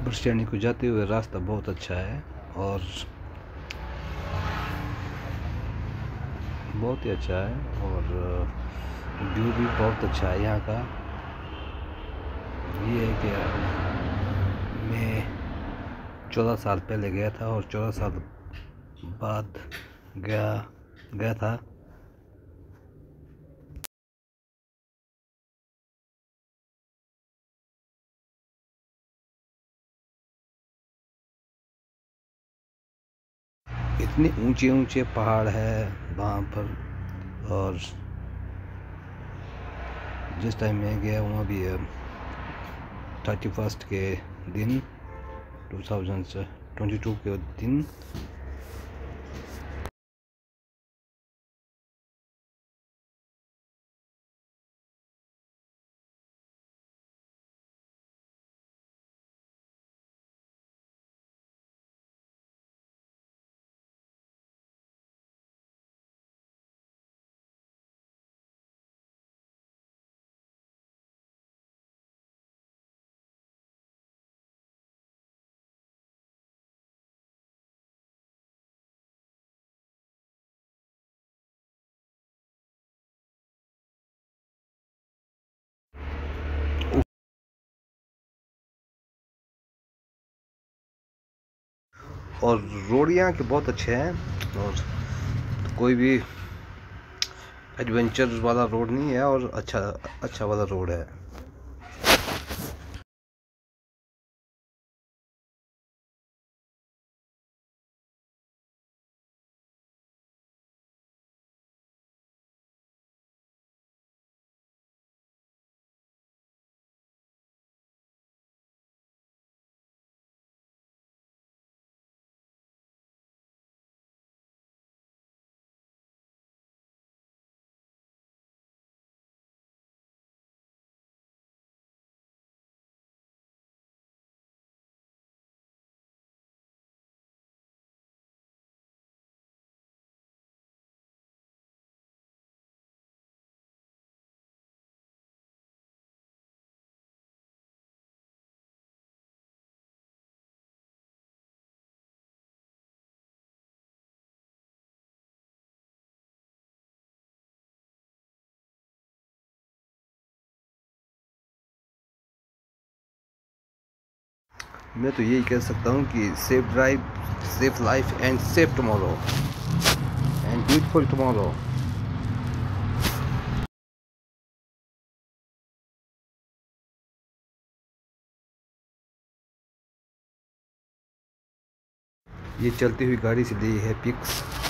बरसियानी को जाते हुए रास्ता बहुत अच्छा है और बहुत ही अच्छा है और व्यू भी बहुत अच्छा है यहाँ का। ये है कि मैं 14 साल पहले गया था और 14 साल बाद गया था। इतने ऊंचे ऊंचे पहाड़ है वहाँ पर, और जिस टाइम मैं गया वहाँ भी 31 के दिन 2022 के दिन और रोड यहाँ के बहुत अच्छे हैं और कोई भी एडवेंचर वाला रोड नहीं है और अच्छा वाला रोड है। मैं तो यही कह सकता हूँ कि safe drive, safe life and safe tomorrow and beautiful tomorrow. ये चलती हुई गाड़ी से ली है पिक्स।